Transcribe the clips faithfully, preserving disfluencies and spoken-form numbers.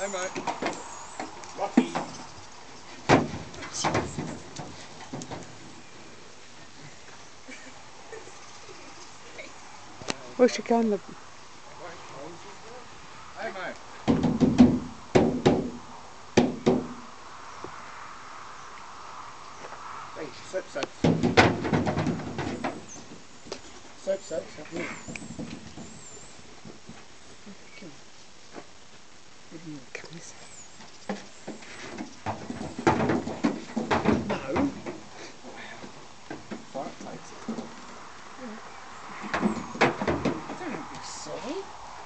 Hey mate. Rocky. Where's she going? The... Hey mate. Hey, soap, soap. Soap, soap, soap. Yeah. Come this way. No. Fire takes it. Don't be silly.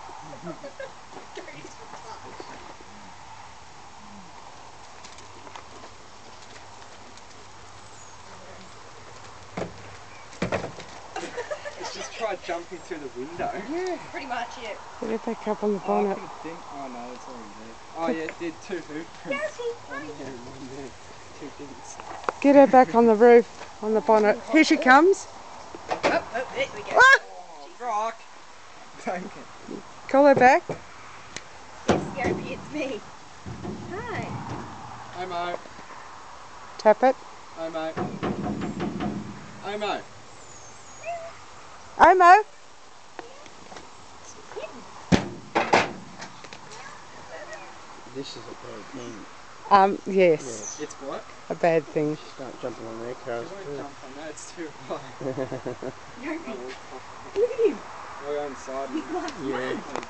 It's just try jumping through the window. Yeah. Pretty much, yeah. Get it back up on the Oh, I bonnet. couldn't think. Oh no, it's already there. Oh yeah, it did two hoop prints. One there and one there. Two things. Get her back on the roof, on the bonnet. Here she comes. Oh, oh, there we go. Ah! Oh, rock! Take it. Call her back. Yes, Scorpy, it's me. Hi. Hey mate. Tap it. Hey mate. Hey mate. Omo. This is a bad thing. Um, yes. It's what? A bad thing. Start jumping on their cars You won't too. jump on that, it's too high. Scorpy. I will. Look at him. I'll go inside. He's like, Yeah. and